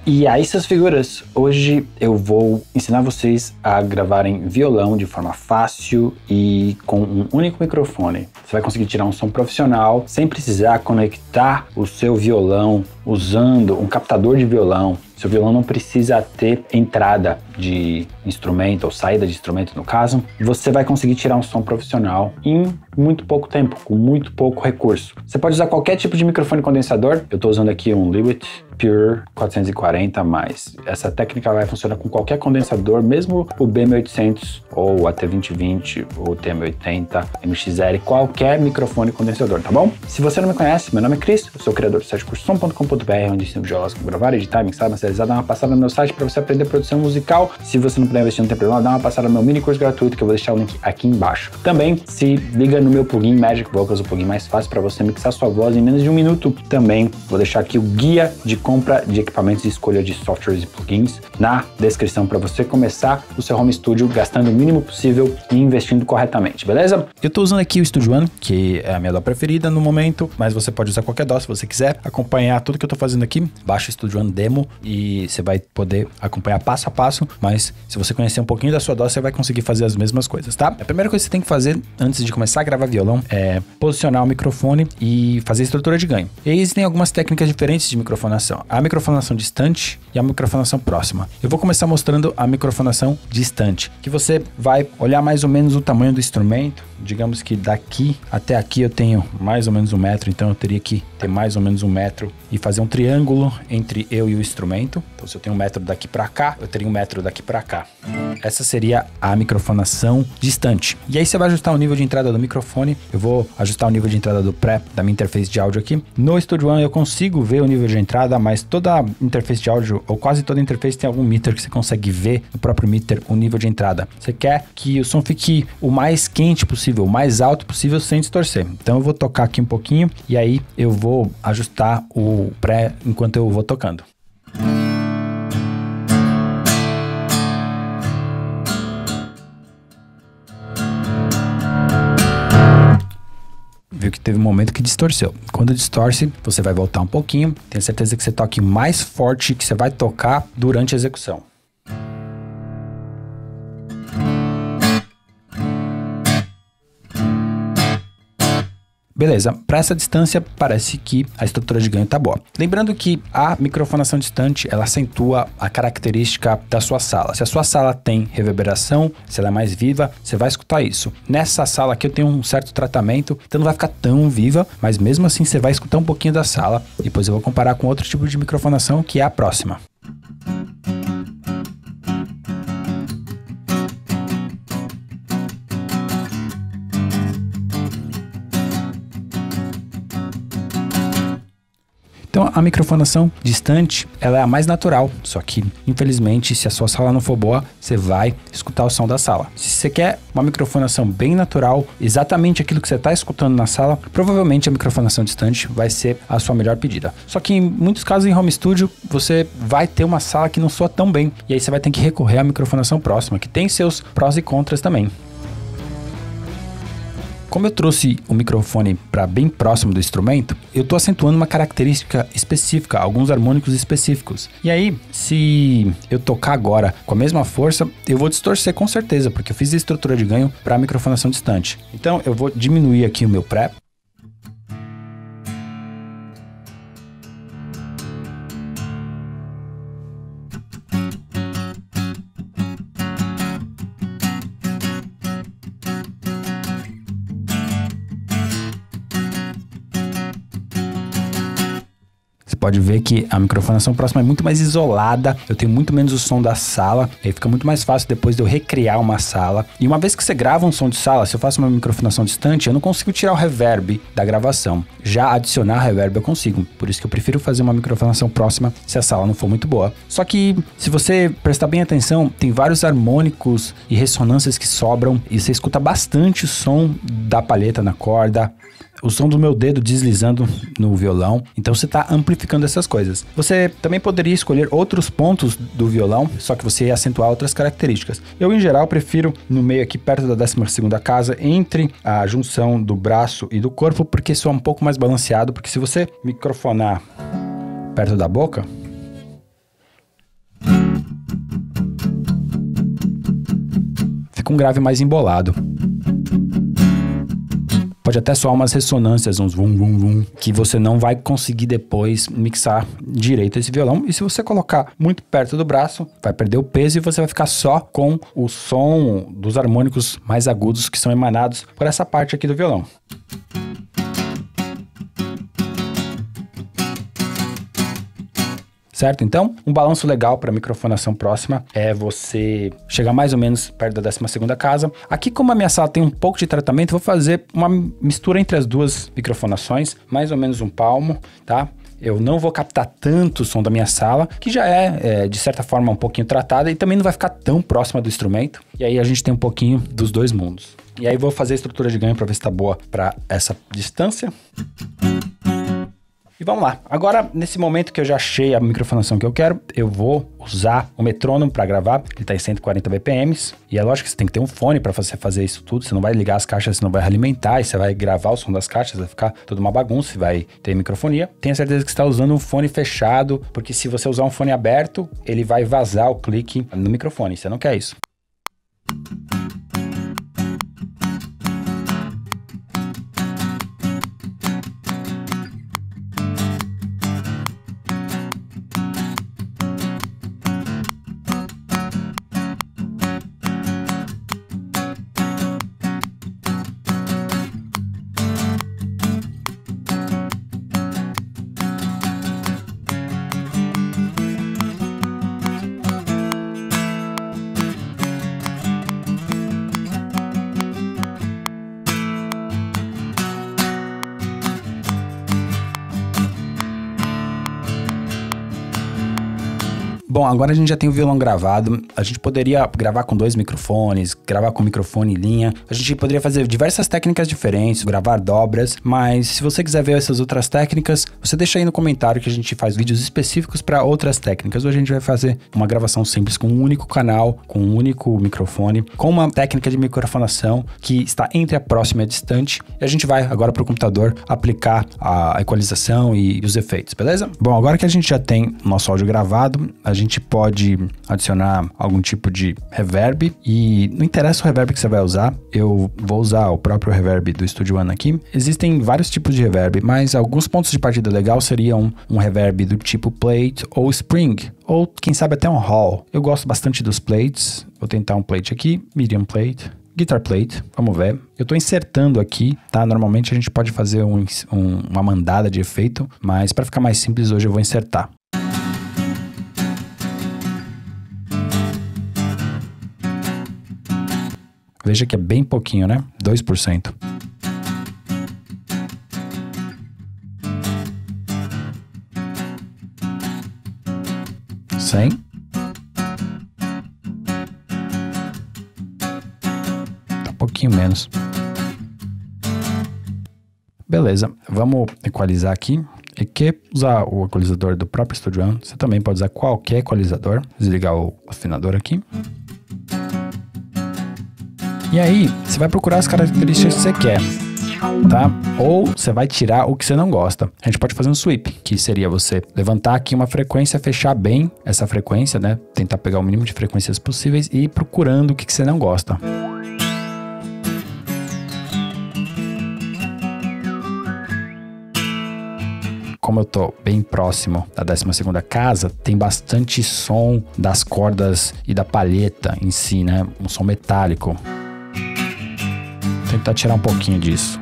E aí, seus figuras, hoje eu vou ensinar vocês a gravarem violão de forma fácil e com um único microfone. Você vai conseguir tirar um som profissional sem precisar conectar o seu violão usando um captador de violão. Seu violão não precisa ter entrada de instrumento ou saída de instrumento, no caso. Você vai conseguir tirar um som profissional em muito pouco tempo, com muito pouco recurso. Você pode usar qualquer tipo de microfone condensador. Eu estou usando aqui um Lewitt Pure 440, mas essa técnica vai funcionar com qualquer condensador, mesmo o B1800 ou a T2020 ou o T1080, MXR, qualquer microfone condensador, tá bom? Se você não me conhece, meu nome é Cris, eu sou o criador do site cursosom.com.br, onde ensino violas como gravar, editar, mixar, masterizar. Dá uma passada no meu site para você aprender produção musical. Se você não puder investir, não tem problema, dá uma passada no meu mini curso gratuito, que eu vou deixar o link aqui embaixo. Também se liga no meu plugin Magic Vocals, o plugin mais fácil para você mixar sua voz em menos de um minuto. Também vou deixar aqui o guia de compra de equipamentos e escolha de softwares e plugins na descrição para você começar o seu home studio gastando o mínimo possível e investindo corretamente, beleza? Eu estou usando aqui o Studio One, que é a minha DAW preferida no momento, mas você pode usar qualquer DAW se você quiser acompanhar tudo que eu estou fazendo aqui. Baixa o Studio One Demo e você vai poder acompanhar passo a passo, mas se você conhecer um pouquinho da sua DAW, você vai conseguir fazer as mesmas coisas, tá? A primeira coisa que você tem que fazer antes de começar a gravar violão é posicionar o microfone e fazer a estrutura de ganho. E aí existem algumas técnicas diferentes de microfonação. A microfonação distante e a microfonação próxima. Eu vou começar mostrando a microfonação distante, que você vai olhar mais ou menos o tamanho do instrumento. Digamos que daqui até aqui eu tenho mais ou menos 1 metro, então eu teria que ter mais ou menos 1 metro e fazer um triângulo entre eu e o instrumento. Então se eu tenho 1 metro daqui para cá, eu teria 1 metro daqui para cá. Essa seria a microfonação distante. E aí você vai ajustar o nível de entrada do microfone. Eu vou ajustar o nível de entrada do pré da minha interface de áudio aqui. No Studio One eu consigo ver o nível de entrada, mas toda interface de áudio, ou quase toda interface, tem algum meter que você consegue ver no próprio meter o nível de entrada. Você quer que o som fique o mais quente possível, o mais alto possível sem distorcer. Então eu vou tocar aqui um pouquinho e aí eu vou ajustar o pré enquanto eu vou tocando. Viu que teve um momento que distorceu. Quando distorce, você vai voltar um pouquinho. Tenho certeza que você toque mais forte que você vai tocar durante a execução. Beleza, para essa distância parece que a estrutura de ganho tá boa. Lembrando que a microfonação distante, ela acentua a característica da sua sala. Se a sua sala tem reverberação, se ela é mais viva, você vai escutar isso. Nessa sala aqui eu tenho um certo tratamento, então não vai ficar tão viva, mas mesmo assim você vai escutar um pouquinho da sala. Depois eu vou comparar com outro tipo de microfonação, que é a próxima. Então a microfonação distante, ela é a mais natural, só que infelizmente se a sua sala não for boa, você vai escutar o som da sala. Se você quer uma microfonação bem natural, exatamente aquilo que você está escutando na sala, provavelmente a microfonação distante vai ser a sua melhor pedida. Só que em muitos casos em home studio, você vai ter uma sala que não soa tão bem, e aí você vai ter que recorrer à microfonação próxima, que tem seus prós e contras também. Como eu trouxe o microfone para bem próximo do instrumento, eu estou acentuando uma característica específica, alguns harmônicos específicos. E aí, se eu tocar agora com a mesma força, eu vou distorcer com certeza, porque eu fiz a estrutura de ganho para a microfonação distante. Então eu vou diminuir aqui o meu pré. Pode ver que a microfonação próxima é muito mais isolada, eu tenho muito menos o som da sala, e aí fica muito mais fácil depois de eu recriar uma sala. E uma vez que você grava um som de sala, se eu faço uma microfonação distante, eu não consigo tirar o reverb da gravação. Já adicionar reverb eu consigo, por isso que eu prefiro fazer uma microfonação próxima se a sala não for muito boa. Só que se você prestar bem atenção, tem vários harmônicos e ressonâncias que sobram, e você escuta bastante o som da palheta na corda, o som do meu dedo deslizando no violão, então você está amplificando essas coisas. Você também poderia escolher outros pontos do violão, só que você ia acentuar outras características. Eu, em geral, prefiro no meio aqui, perto da 12ª casa, entre a junção do braço e do corpo, porque soa um pouco mais balanceado, porque se você microfonar perto da boca, fica um grave mais embolado. Pode até soar umas ressonâncias, uns vum, vum, vum, que você não vai conseguir depois mixar direito esse violão. E se você colocar muito perto do braço, vai perder o peso e você vai ficar só com o som dos harmônicos mais agudos que são emanados por essa parte aqui do violão. Certo? Então, um balanço legal para microfonação próxima é você chegar mais ou menos perto da 12ª casa. Aqui, como a minha sala tem um pouco de tratamento, vou fazer uma mistura entre as duas microfonações, mais ou menos um palmo, tá? Eu não vou captar tanto o som da minha sala, que já é, de certa forma, um pouquinho tratada e também não vai ficar tão próxima do instrumento. E aí a gente tem um pouquinho dos dois mundos. E aí vou fazer a estrutura de ganho para ver se tá boa para essa distância. E vamos lá. Agora, nesse momento que eu já achei a microfonação que eu quero, eu vou usar o metrônomo para gravar. Ele está em 140 BPMs. E é lógico que você tem que ter um fone para você fazer isso tudo. Você não vai ligar as caixas, você não vai alimentar. E você vai gravar o som das caixas, vai ficar toda uma bagunça. Vai ter microfonia. Tenha certeza que você está usando um fone fechado, porque se você usar um fone aberto, ele vai vazar o clique no microfone. Você não quer isso. Bom, agora a gente já tem o violão gravado, a gente poderia gravar com 2 microfones, gravar com microfone em linha, a gente poderia fazer diversas técnicas diferentes, gravar dobras, mas se você quiser ver essas outras técnicas, você deixa aí no comentário que a gente faz vídeos específicos para outras técnicas. Hoje a gente vai fazer uma gravação simples com um único canal, com um único microfone, com uma técnica de microfonação que está entre a próxima e a distante, e a gente vai agora para o computador aplicar a equalização e os efeitos, beleza? Bom, agora que a gente já tem o nosso áudio gravado, a gente pode adicionar algum tipo de reverb e não interessa o reverb que você vai usar, eu vou usar o próprio reverb do Studio One aqui. Existem vários tipos de reverb, mas alguns pontos de partida legal seriam um reverb do tipo plate ou spring, ou quem sabe até um hall. Eu gosto bastante dos plates, vou tentar um plate aqui, medium plate, guitar plate, vamos ver. Eu tô insertando aqui, tá? Normalmente a gente pode fazer uma mandada de efeito, mas para ficar mais simples hoje eu vou insertar. Veja que é bem pouquinho, né? 2%. Cem. Tá um pouquinho menos. Beleza, vamos equalizar aqui. E que usar o equalizador do próprio Studio One, você também pode usar qualquer equalizador. Desligar o afinador aqui. E aí, você vai procurar as características que você quer, tá? Ou você vai tirar o que você não gosta. A gente pode fazer um sweep, que seria você levantar aqui uma frequência, fechar bem essa frequência, né? Tentar pegar o mínimo de frequências possíveis e ir procurando o que você não gosta. Como eu tô bem próximo da 12ª casa, tem bastante som das cordas e da palheta em si, né? Um som metálico. Vou tentar tirar um pouquinho disso.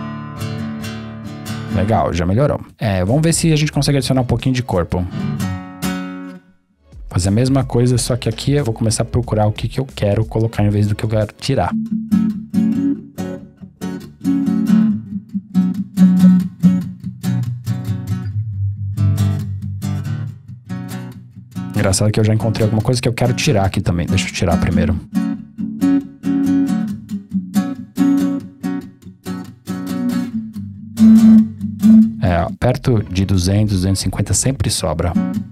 Legal, já melhorou. Vamos ver se a gente consegue adicionar um pouquinho de corpo. Fazer a mesma coisa, só que aqui eu vou começar a procurar o que eu quero colocar em vez do que eu quero tirar. Engraçado que eu já encontrei alguma coisa que eu quero tirar aqui também. Deixa eu tirar primeiro. Perto de 200, 250 sempre sobra.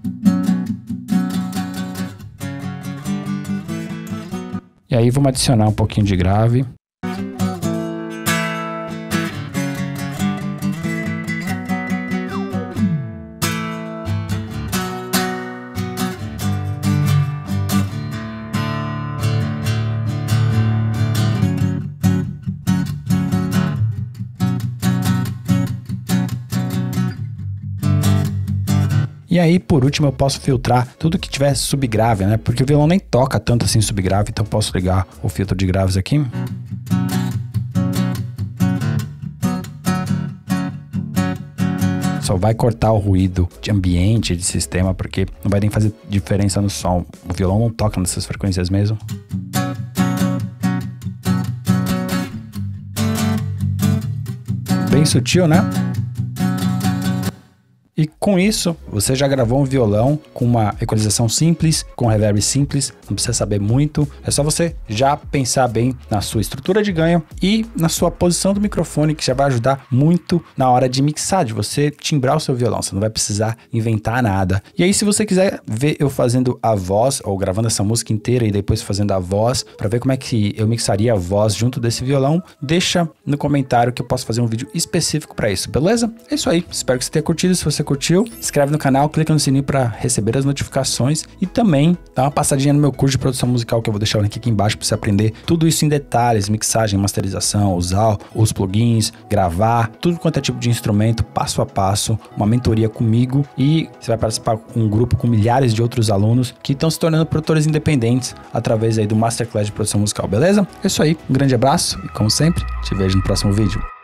E aí vamos adicionar um pouquinho de grave. E aí, por último, eu posso filtrar tudo que tiver subgrave, né? Porque o violão nem toca tanto assim subgrave, então eu posso ligar o filtro de graves aqui. Só vai cortar o ruído de ambiente, de sistema, porque não vai nem fazer diferença no som. O violão não toca nessas frequências mesmo. Bem sutil, né? E com isso, você já gravou um violão com uma equalização simples, com reverb simples, não precisa saber muito, é só você já pensar bem na sua estrutura de ganho e na sua posição do microfone, que já vai ajudar muito na hora de mixar, de você timbrar o seu violão, você não vai precisar inventar nada. E aí, se você quiser ver eu fazendo a voz, ou gravando essa música inteira e depois fazendo a voz, para ver como é que eu mixaria a voz junto desse violão, deixa no comentário que eu posso fazer um vídeo específico para isso, beleza? É isso aí, espero que você tenha curtido. Se você curtiu, se inscreve no canal, clica no sininho para receber as notificações e também dá uma passadinha no meu curso de produção musical, que eu vou deixar o link aqui embaixo para você aprender tudo isso em detalhes, mixagem, masterização, usar os plugins, gravar, tudo quanto é tipo de instrumento, passo a passo, uma mentoria comigo, e você vai participar de um grupo com milhares de outros alunos que estão se tornando produtores independentes através aí do Masterclass de produção musical, beleza? É isso aí, um grande abraço e como sempre, te vejo no próximo vídeo.